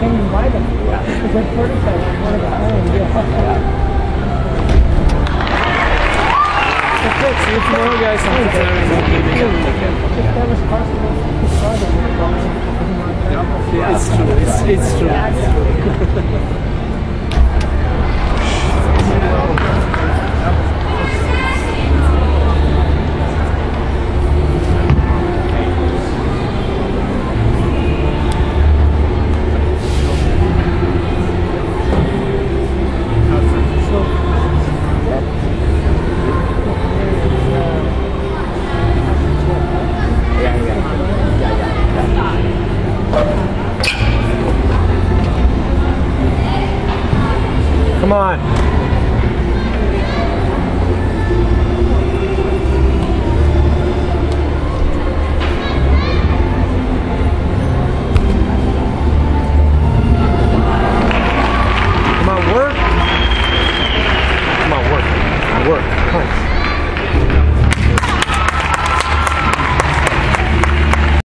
even buy them. Yeah. Because they're prototypes. One of a kind. Okay, see you tomorrow, guys. I'm preparing for leaving at the weekend. If that was possible, Yeah, it's true. It's true.